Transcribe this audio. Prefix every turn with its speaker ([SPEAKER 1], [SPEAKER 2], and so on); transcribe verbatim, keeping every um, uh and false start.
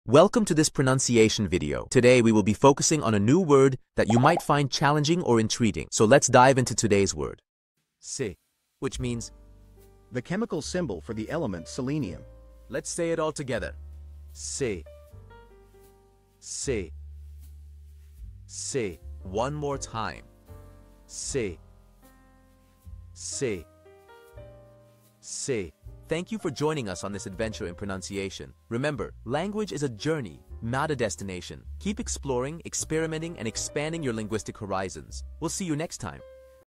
[SPEAKER 1] Welcome to this pronunciation video. Today we will be focusing on a new word that you might find challenging or intriguing. So let's dive into today's word. Se, which means
[SPEAKER 2] the chemical symbol for the element selenium.
[SPEAKER 1] Let's say it all together. Se. Se. Se. One more time. Se. Se. Se. Thank you for joining us on this adventure in pronunciation. Remember, language is a journey, not a destination. Keep exploring, experimenting, and expanding your linguistic horizons. We'll see you next time.